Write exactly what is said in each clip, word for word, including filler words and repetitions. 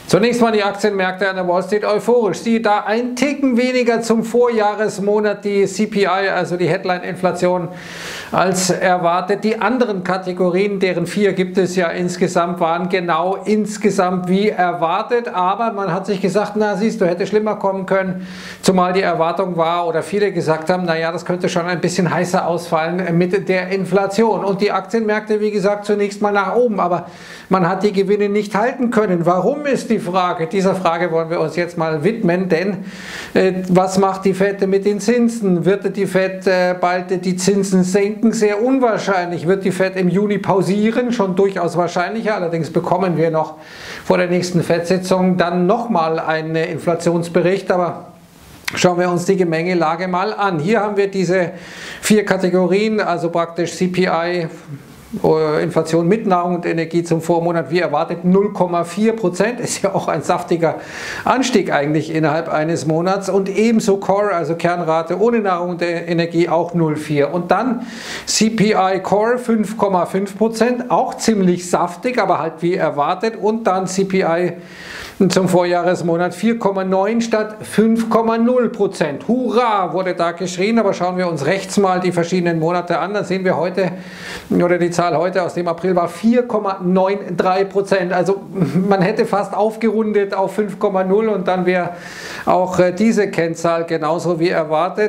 Zunächst mal die Aktienmärkte an der Wall Street euphorisch. Siehe da ein Ticken weniger zum Vorjahresmonat die C P I, also die Headline-Inflation, als erwartet. Die anderen Kategorien, deren vier gibt es ja insgesamt, waren genau insgesamt wie erwartet. Aber man hat sich gesagt, na siehst du, hätte schlimmer kommen können. Zumal die Erwartung war oder viele gesagt haben, naja, das könnte schon ein bisschen heißer ausfallen mit der Inflation. Und die Aktienmärkte, wie gesagt, zunächst mal nach oben. Aber man hat die Gewinne nicht halten können. Warum ist die Frage? Dieser Frage wollen wir uns jetzt mal widmen, denn äh, was macht die Fed mit den Zinsen? Wird die Fed äh, bald die Zinsen senken? Sehr unwahrscheinlich. Wird die Fed im Juni pausieren? Schon durchaus wahrscheinlicher. Allerdings bekommen wir noch vor der nächsten Fed-Sitzung dann nochmal einen Inflationsbericht, aber schauen wir uns die Gemengelage mal an. Hier haben wir diese vier Kategorien, also praktisch C P I, Inflation mit Nahrung und Energie zum Vormonat, wie erwartet null Komma vier Prozent, ist ja auch ein saftiger Anstieg eigentlich innerhalb eines Monats, und ebenso Core, also Kernrate ohne Nahrung und Energie, auch null Komma vier. Und dann C P I Core fünf Komma fünf Prozent, auch ziemlich saftig, aber halt wie erwartet, und dann C P I zum Vorjahresmonat vier Komma neun statt fünf Komma null Prozent. Hurra, wurde da geschrien, aber schauen wir uns rechts mal die verschiedenen Monate an, dann sehen wir heute, oder die Zahl heute aus dem April war vier Komma drei neun Prozent. Also man hätte fast aufgerundet auf fünf Komma null und dann wäre auch diese Kennzahl genauso wie erwartet.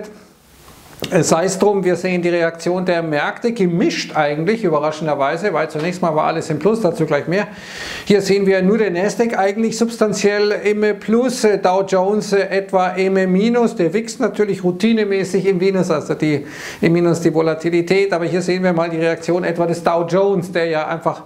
Sei es drum, wir sehen die Reaktion der Märkte gemischt eigentlich, überraschenderweise, weil zunächst mal war alles im Plus, dazu gleich mehr. Hier sehen wir nur den Nasdaq eigentlich substanziell im Plus, Dow Jones etwa im Minus, der W I X natürlich routinemäßig im Minus, also die, im Minus die Volatilität, aber hier sehen wir mal die Reaktion etwa des Dow Jones, der ja einfach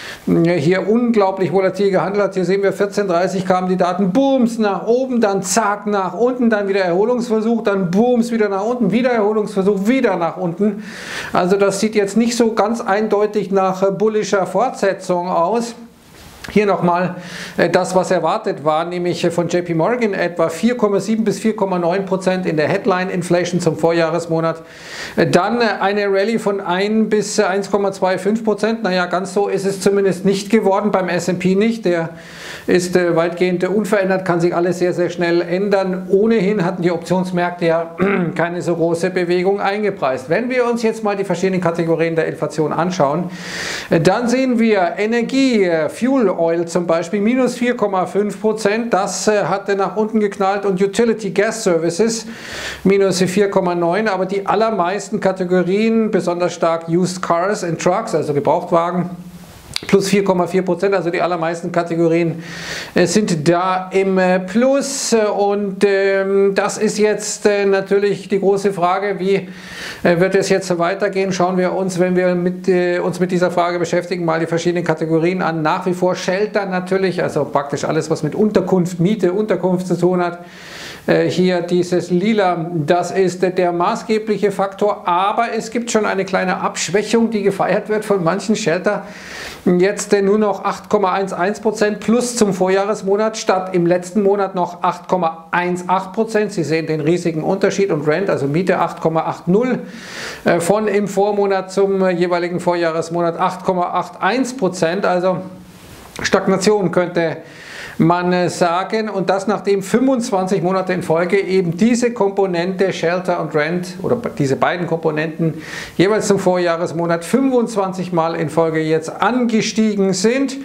hier unglaublich volatil gehandelt hat. Hier sehen wir vierzehn Uhr dreißig kamen die Daten, booms nach oben, dann zack nach unten, dann wieder Erholungsversuch, dann booms wieder nach unten, wieder Erholungsversuch, wieder nach unten. Also das sieht jetzt nicht so ganz eindeutig nach bullischer Fortsetzung aus. Hier nochmal das, was erwartet war, nämlich von J P Morgan etwa vier Komma sieben bis vier Komma neun Prozent in der Headline Inflation zum Vorjahresmonat. Dann eine Rallye von ein bis eins Komma fünfundzwanzig Prozent. Naja, ganz so ist es zumindest nicht geworden, beim S und P nicht. Der ist weitgehend unverändert, kann sich alles sehr, sehr schnell ändern. Ohnehin hatten die Optionsmärkte ja keine so große Bewegung eingepreist. Wenn wir uns jetzt mal die verschiedenen Kategorien der Inflation anschauen, dann sehen wir Energie, Fuel Oil zum Beispiel, minus vier Komma fünf Prozent, das äh, hatte nach unten geknallt, und Utility Gas Services, minus vier Komma neun, aber die allermeisten Kategorien, besonders stark Used Cars and Trucks, also Gebrauchtwagen, plus vier Komma vier Prozent, also die allermeisten Kategorien äh, sind da im äh, Plus, und ähm, das ist jetzt äh, natürlich die große Frage, wie äh, wird es jetzt weitergehen? Schauen wir uns, wenn wir mit, äh, uns mit dieser Frage beschäftigen, mal die verschiedenen Kategorien an. Nach wie vor Shelter natürlich, also praktisch alles, was mit Unterkunft, Miete, Unterkunft zu tun hat. Hier dieses Lila, das ist der maßgebliche Faktor, aber es gibt schon eine kleine Abschwächung, die gefeiert wird von manchen Shelter. Jetzt nur noch acht Komma elf Prozent plus zum Vorjahresmonat statt im letzten Monat noch acht Komma achtzehn Prozent. Sie sehen den riesigen Unterschied, und Rent, also Miete, acht Komma achtzig von im Vormonat zum jeweiligen Vorjahresmonat acht Komma einundachtzig Prozent, also Stagnation könnte man sagen, und das nachdem fünfundzwanzig Monate in Folge eben diese Komponente Shelter und Rent, oder diese beiden Komponenten jeweils zum Vorjahresmonat fünfundzwanzig Mal in Folge jetzt angestiegen sind.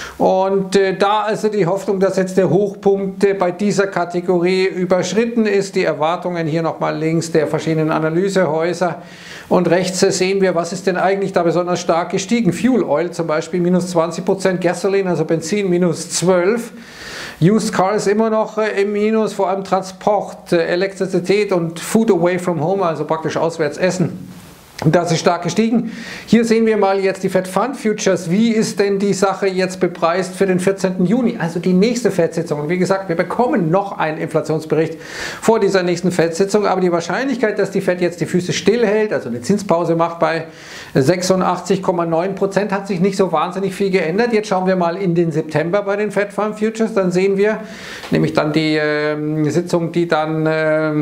Und äh, da also die Hoffnung, dass jetzt der Hochpunkt äh, bei dieser Kategorie überschritten ist, die Erwartungen hier nochmal links der verschiedenen Analysehäuser, und rechts sehen wir, was ist denn eigentlich da besonders stark gestiegen. Fuel Oil zum Beispiel minus zwanzig Prozent, Gasoline, also Benzin, minus zwölf Prozent. Used Cars immer noch äh, im Minus, vor allem Transport, äh, Elektrizität und Food away from home, also praktisch auswärts essen. Das ist stark gestiegen. Hier sehen wir mal jetzt die Fed Fund Futures. Wie ist denn die Sache jetzt bepreist für den vierzehnten Juni, also die nächste Fed-Sitzung? Und wie gesagt, wir bekommen noch einen Inflationsbericht vor dieser nächsten Fed-Sitzung, aber die Wahrscheinlichkeit, dass die Fed jetzt die Füße stillhält, also eine Zinspause macht bei sechsundachtzig Komma neun Prozent, hat sich nicht so wahnsinnig viel geändert. Jetzt schauen wir mal in den September bei den Fed Fund Futures, dann sehen wir nämlich dann die äh, Sitzung, die dann äh,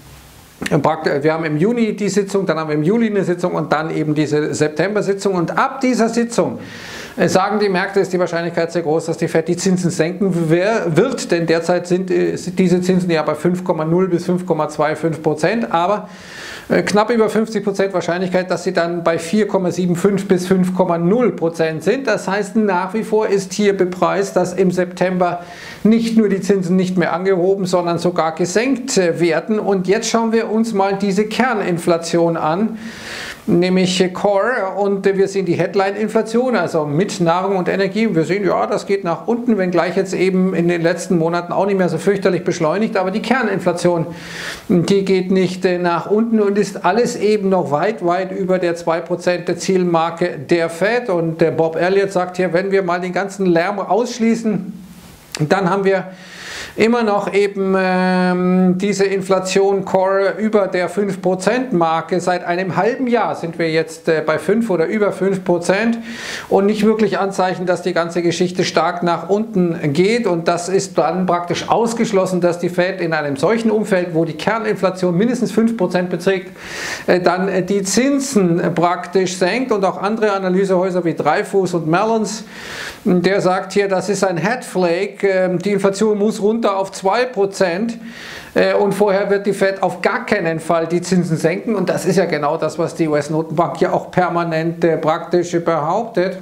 wir haben im Juni die Sitzung, dann haben wir im Juli eine Sitzung und dann eben diese September-Sitzung, und ab dieser Sitzung sagen die Märkte, ist die Wahrscheinlichkeit sehr groß, dass die Fed die Zinsen senken wird, denn derzeit sind diese Zinsen ja bei fünf Komma null bis fünf Komma fünfundzwanzig Prozent, aber knapp über fünfzig Prozent Wahrscheinlichkeit, dass sie dann bei vier Komma fünfundsiebzig bis fünf Komma null Prozent sind. Das heißt, nach wie vor ist hier bepreist, dass im September nicht nur die Zinsen nicht mehr angehoben, sondern sogar gesenkt werden. Und jetzt schauen wir uns mal diese Kerninflation an, nämlich Core, und wir sehen die Headline-Inflation, also mit Nahrung und Energie. Wir sehen, ja, das geht nach unten, wenngleich jetzt eben in den letzten Monaten auch nicht mehr so fürchterlich beschleunigt, aber die Kerninflation, die geht nicht nach unten und ist alles eben noch weit, weit über der zwei Prozent Zielmarke der Fed. Und der Bob Elliott sagt hier, wenn wir mal den ganzen Lärm ausschließen, dann haben wir immer noch eben ähm, diese Inflation Core über der fünf Prozent Marke. Seit einem halben Jahr sind wir jetzt äh, bei fünf oder über fünf Prozent und nicht wirklich Anzeichen, dass die ganze Geschichte stark nach unten geht, und das ist dann praktisch ausgeschlossen, dass die Fed in einem solchen Umfeld, wo die Kerninflation mindestens fünf Prozent beträgt, äh, dann äh, die Zinsen äh, praktisch senkt. Und auch andere Analysehäuser wie Dreyfus und Mellons, der sagt hier, das ist ein Headflake, äh, die Inflation muss runter auf zwei Prozent und vorher wird die Fed auf gar keinen Fall die Zinsen senken, und das ist ja genau das, was die U S-Notenbank ja auch permanent äh, praktisch behauptet.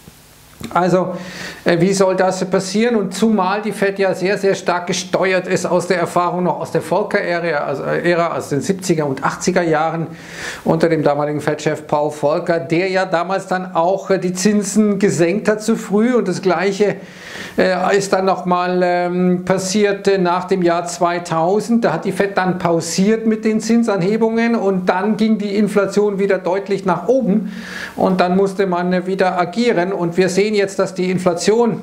Also wie soll das passieren, und zumal die Fed ja sehr, sehr stark gesteuert ist aus der Erfahrung noch aus der Volcker-Ära, also Ära aus den siebziger und achtziger Jahren unter dem damaligen Fed-Chef Paul Volcker, der ja damals dann auch die Zinsen gesenkt hat zu früh, und das Gleiche äh, ist dann nochmal ähm, passiert äh, nach dem Jahr zweitausend. Da hat die Fed dann pausiert mit den Zinsanhebungen und dann ging die Inflation wieder deutlich nach oben und dann musste man äh, wieder agieren, und wir sehen jetzt, dass die Inflation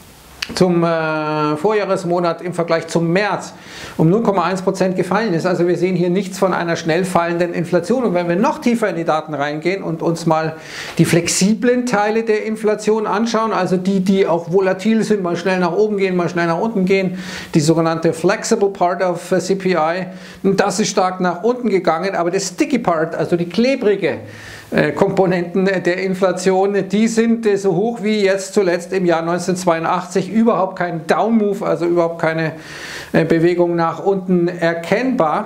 zum äh, Vorjahresmonat im Vergleich zum März um null Komma eins Prozent gefallen ist. Also wir sehen hier nichts von einer schnell fallenden Inflation. Und wenn wir noch tiefer in die Daten reingehen und uns mal die flexiblen Teile der Inflation anschauen, also die, die auch volatil sind, mal schnell nach oben gehen, mal schnell nach unten gehen, die sogenannte Flexible Part of C P I, das ist stark nach unten gegangen, aber der Sticky Part, also die klebrige Komponenten der Inflation, die sind so hoch wie jetzt zuletzt im Jahr neunzehnhundertzweiundachtzig, überhaupt kein Down-Move, also überhaupt keine Bewegung nach unten erkennbar.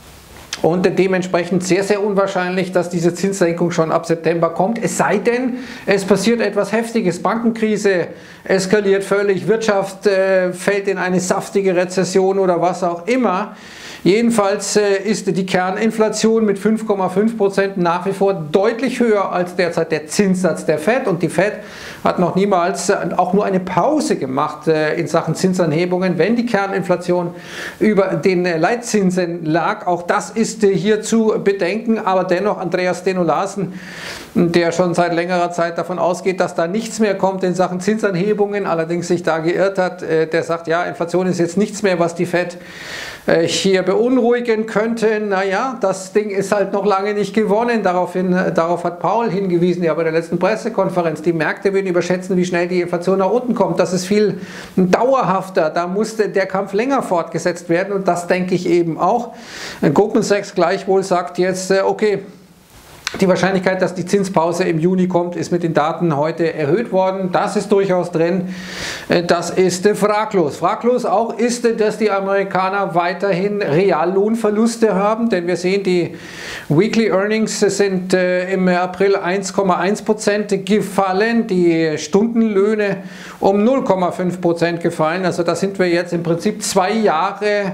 Und dementsprechend sehr, sehr unwahrscheinlich, dass diese Zinssenkung schon ab September kommt. Es sei denn, es passiert etwas Heftiges. Bankenkrise eskaliert völlig, Wirtschaft äh, fällt in eine saftige Rezession oder was auch immer. Jedenfalls äh, ist die Kerninflation mit fünf Komma fünf Prozent nach wie vor deutlich höher als derzeit der Zinssatz der Fed. Und die Fed hat noch niemals äh, auch nur eine Pause gemacht äh, in Sachen Zinsanhebungen, wenn die Kerninflation über den äh, Leitzinsen lag. Auch das ist äh, hier zu bedenken. Aber dennoch Andreas Steno-Larsen, der schon seit längerer Zeit davon ausgeht, dass da nichts mehr kommt in Sachen Zinsanhebungen, allerdings sich da geirrt hat, äh, der sagt, ja, Inflation ist jetzt nichts mehr, was die Fed äh, hier beunruhigen könnte. Naja, das Ding ist halt noch lange nicht gewonnen. Daraufhin, darauf hat Paul hingewiesen, ja, bei der letzten Pressekonferenz. Die Märkte würden überschätzen, wie schnell die Inflation nach unten kommt. Das ist viel dauerhafter. Da musste der Kampf länger fortgesetzt werden, und das denke ich eben auch. Goldman Sachs gleichwohl sagt jetzt, okay, die Wahrscheinlichkeit, dass die Zinspause im Juni kommt, ist mit den Daten heute erhöht worden. Das ist durchaus drin. Das ist fraglos. Fraglos auch ist, dass die Amerikaner weiterhin Reallohnverluste haben, denn wir sehen, die Weekly Earnings sind im April eins Komma eins Prozent gefallen, die Stundenlöhne um null Komma fünf Prozent gefallen. Also da sind wir jetzt im Prinzip zwei Jahre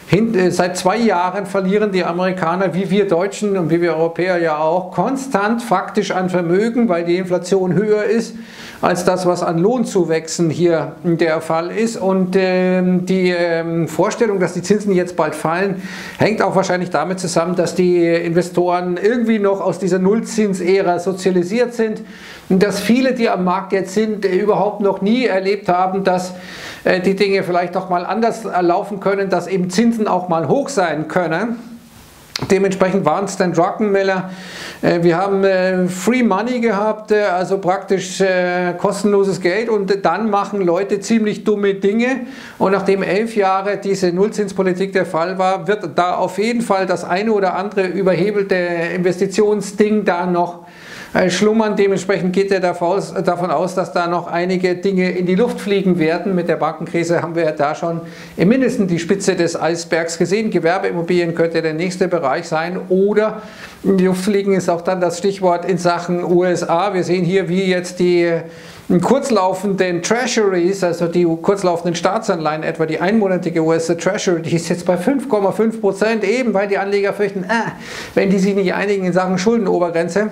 Seit zwei Jahren verlieren die Amerikaner, wie wir Deutschen und wie wir Europäer ja auch, konstant faktisch an Vermögen, weil die Inflation höher ist als das, was an Lohnzuwächsen hier der Fall ist. Und ähm, die ähm, Vorstellung, dass die Zinsen jetzt bald fallen, hängt auch wahrscheinlich damit zusammen, dass die Investoren irgendwie noch aus dieser Nullzinsära sozialisiert sind, und dass viele, die am Markt jetzt sind, überhaupt noch nie erlebt haben, dass äh, die Dinge vielleicht auch mal anders laufen können, dass eben Zinsen auch mal hoch sein können. Dementsprechend warnt Stan Druckenmiller, wir haben Free Money gehabt, also praktisch kostenloses Geld, und dann machen Leute ziemlich dumme Dinge, und nachdem elf Jahre diese Nullzinspolitik der Fall war, wird da auf jeden Fall das eine oder andere überhebelte Investitionsding da noch äh, schlummern. Dementsprechend geht er davon aus, dass da noch einige Dinge in die Luft fliegen werden. Mit der Bankenkrise haben wir da schon im Mindesten die Spitze des Eisbergs gesehen. Gewerbeimmobilien könnte der nächste Bereich sein, oder in die Luft fliegen ist auch dann das Stichwort in Sachen U S A. Wir sehen hier, wie jetzt die kurzlaufenden Treasuries, also die kurzlaufenden Staatsanleihen, etwa die einmonatige U S Treasury, die ist jetzt bei fünf Komma fünf Prozent, eben weil die Anleger fürchten, äh, wenn die sich nicht einigen in Sachen Schuldenobergrenze,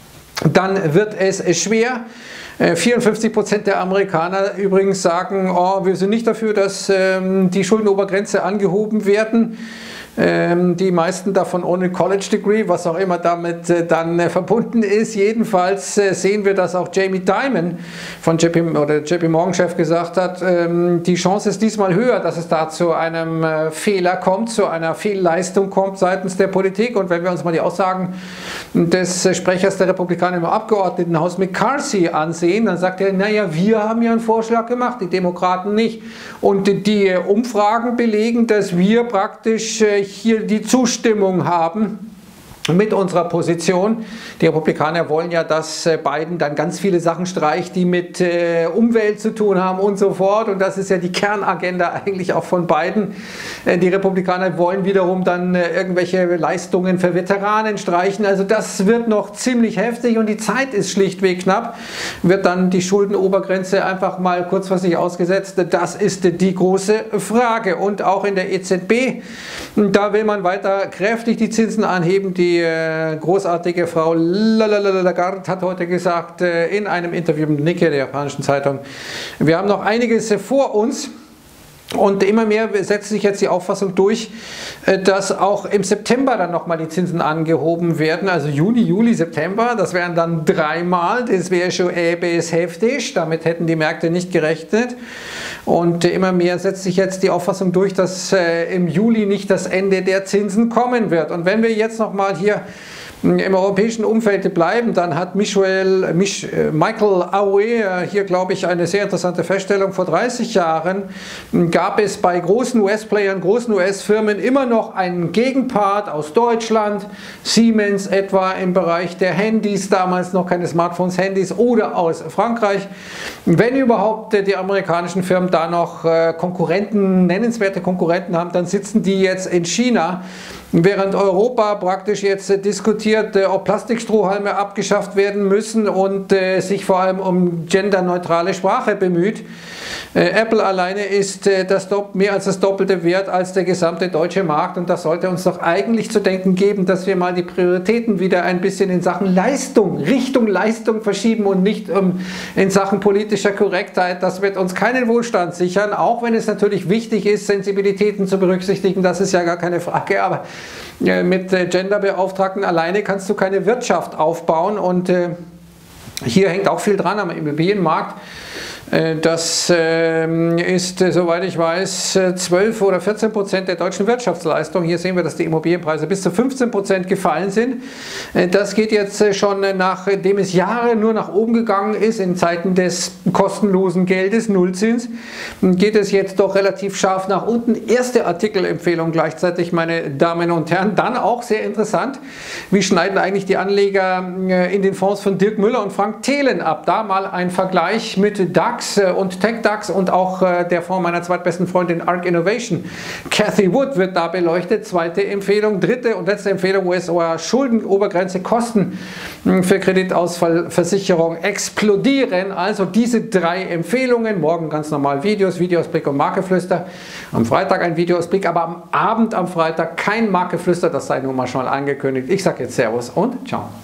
dann wird es schwer. vierundfünfzig Prozent der Amerikaner übrigens sagen, oh, wir sind nicht dafür, dass ähm, die Schuldenobergrenze angehoben werden. Ähm, die meisten davon ohne College Degree, was auch immer damit äh, dann äh, verbunden ist. Jedenfalls äh, sehen wir, dass auch Jamie Dimon von J P, oder J P Morgan Chef gesagt hat, ähm, die Chance ist diesmal höher, dass es da zu einem äh, Fehler kommt, zu einer Fehlleistung kommt seitens der Politik. Und wenn wir uns mal die Aussagen des äh, Sprechers der Republikaner im Abgeordnetenhaus McCarthy ansehen, dann sagt er, naja, wir haben ja einen Vorschlag gemacht, die Demokraten nicht. Und die, die äh, Umfragen belegen, dass wir praktisch äh, hier die Zustimmung haben mit unserer Position. Die Republikaner wollen ja, dass Biden dann ganz viele Sachen streicht, die mit äh, Umwelt zu tun haben und so fort. Und das ist ja die Kernagenda eigentlich auch von Biden. Äh, die Republikaner wollen wiederum dann äh, irgendwelche Leistungen für Veteranen streichen. Also das wird noch ziemlich heftig und die Zeit ist schlichtweg knapp. Wird dann die Schuldenobergrenze einfach mal kurzfristig ausgesetzt? Das ist die große Frage. Und auch in der E Z B, da will man weiter kräftig die Zinsen anheben. Die Die großartige Frau Lagarde hat heute gesagt in einem Interview mit Nikkei, der japanischen Zeitung, wir haben noch einiges vor uns. Und immer mehr setzt sich jetzt die Auffassung durch, dass auch im September dann nochmal die Zinsen angehoben werden. Also Juni, Juli, September, das wären dann dreimal. Das wäre schon etwas heftig. Damit hätten die Märkte nicht gerechnet. Und immer mehr setzt sich jetzt die Auffassung durch, dass im Juli nicht das Ende der Zinsen kommen wird. Und wenn wir jetzt nochmal hier im europäischen Umfeld bleiben, dann hat Michael, Mich, Michael Aoui hier, glaube ich, eine sehr interessante Feststellung. Vor dreißig Jahren gab es bei großen U S-Playern, großen U S-Firmen immer noch einen Gegenpart aus Deutschland, Siemens etwa im Bereich der Handys, damals noch keine Smartphones, Handys, oder aus Frankreich. Wenn überhaupt die amerikanischen Firmen da noch Konkurrenten, nennenswerte Konkurrenten haben, dann sitzen die jetzt in China. Während Europa praktisch jetzt äh, diskutiert, äh, ob Plastikstrohhalme abgeschafft werden müssen und äh, sich vor allem um genderneutrale Sprache bemüht. Äh, Apple alleine ist äh, das mehr als das doppelte Wert als der gesamte deutsche Markt, und das sollte uns doch eigentlich zu denken geben, dass wir mal die Prioritäten wieder ein bisschen in Sachen Leistung, Richtung Leistung verschieben und nicht ähm, in Sachen politischer Korrektheit. Das wird uns keinen Wohlstand sichern, auch wenn es natürlich wichtig ist, Sensibilitäten zu berücksichtigen, das ist ja gar keine Frage, aber mit Genderbeauftragten alleine kannst du keine Wirtschaft aufbauen, und äh, hier hängt auch viel dran am Immobilienmarkt. Das ist, soweit ich weiß, zwölf oder vierzehn Prozent der deutschen Wirtschaftsleistung. Hier sehen wir, dass die Immobilienpreise bis zu fünfzehn Prozent gefallen sind. Das geht jetzt schon, nachdem es Jahre nur nach oben gegangen ist, in Zeiten des kostenlosen Geldes, Nullzins, geht es jetzt doch relativ scharf nach unten. Erste Artikelempfehlung gleichzeitig, meine Damen und Herren. Dann auch sehr interessant, wie schneiden eigentlich die Anleger in den Fonds von Dirk Müller und Frank Thelen ab. Da mal ein Vergleich mit DAX und TechDAX und auch äh, der Fonds meiner zweitbesten Freundin Arc Innovation. Cathy Wood wird da beleuchtet. Zweite Empfehlung. Dritte und letzte Empfehlung: U S-Schuldenobergrenze, Kosten für Kreditausfallversicherung explodieren. Also diese drei Empfehlungen. Morgen ganz normal Videos, Videoausblick und Marktgeflüster. Am Freitag ein Videoausblick, aber am Abend am Freitag kein Marktgeflüster. Das sei nun mal schon mal angekündigt. Ich sage jetzt Servus und ciao.